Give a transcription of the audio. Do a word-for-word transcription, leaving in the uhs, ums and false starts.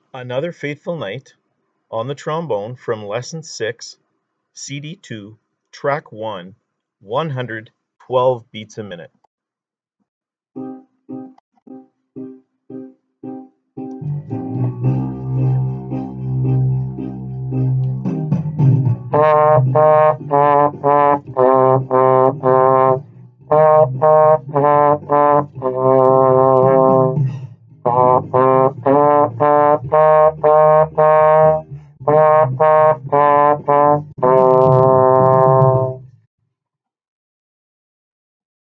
Another Fateful Night on the trombone from Lesson six, C D two, Track one, one hundred twelve beats a minute.